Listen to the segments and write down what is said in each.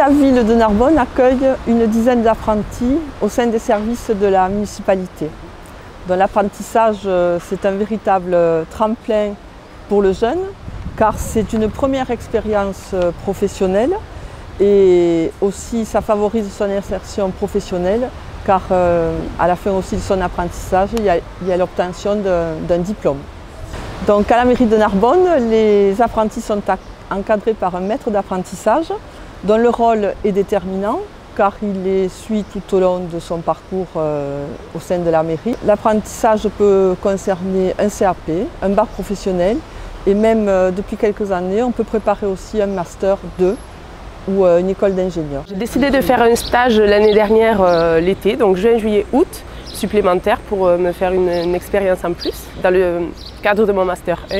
La ville de Narbonne accueille une dizaine d'apprentis au sein des services de la municipalité. L'apprentissage, c'est un véritable tremplin pour le jeune, car c'est une première expérience professionnelle et aussi ça favorise son insertion professionnelle, car à la fin aussi de son apprentissage, il y a l'obtention d'un diplôme. Donc à la mairie de Narbonne, les apprentis sont encadrés par un maître d'apprentissage dont le rôle est déterminant car il les suit tout au long de son parcours au sein de la mairie. L'apprentissage peut concerner un CAP, un bac professionnel et même depuis quelques années, on peut préparer aussi un master 2 ou une école d'ingénieur. J'ai décidé de faire un stage l'année dernière, l'été, donc juin, juillet, août, supplémentaire pour me faire une expérience en plus dans le cadre de mon master 1.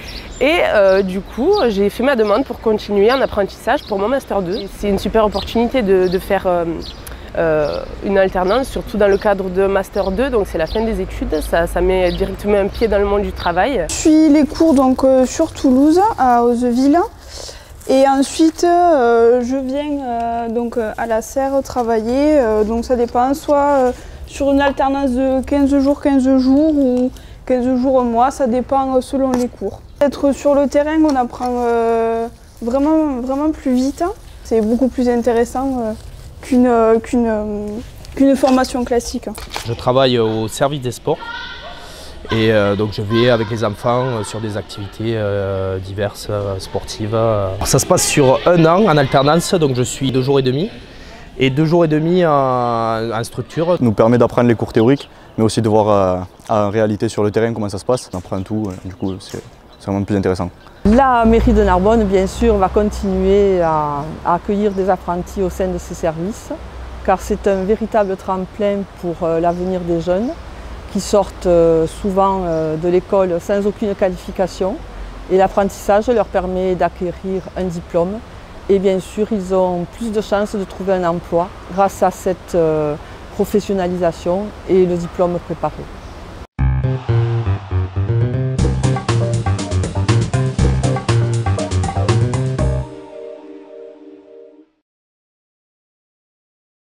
Et du coup, j'ai fait ma demande pour continuer en apprentissage pour mon Master 2. C'est une super opportunité de faire une alternance, surtout dans le cadre de Master 2, donc c'est la fin des études, ça met directement un pied dans le monde du travail. Je suis les cours donc, sur Toulouse, à Ozeville, et ensuite je viens donc, à la serre travailler, donc ça dépend, soit sur une alternance de 15 jours ou 15 jours au mois, ça dépend selon les cours. Être sur le terrain, on apprend vraiment plus vite. C'est beaucoup plus intéressant qu'une formation classique. Je travaille au service des sports et donc je vais avec les enfants sur des activités diverses, sportives. Ça se passe sur un an en alternance, donc je suis 2 jours et demi. Et 2 jours et demi en structure. Ça nous permet d'apprendre les cours théoriques, mais aussi de voir en réalité sur le terrain comment ça se passe. On apprend tout, du coup c'est vraiment plus intéressant. La mairie de Narbonne, bien sûr, va continuer à accueillir des apprentis au sein de ses services, car c'est un véritable tremplin pour l'avenir des jeunes qui sortent souvent de l'école sans aucune qualification. Et l'apprentissage leur permet d'acquérir un diplôme. Et bien sûr, ils ont plus de chances de trouver un emploi grâce à cette professionnalisation et le diplôme préparé.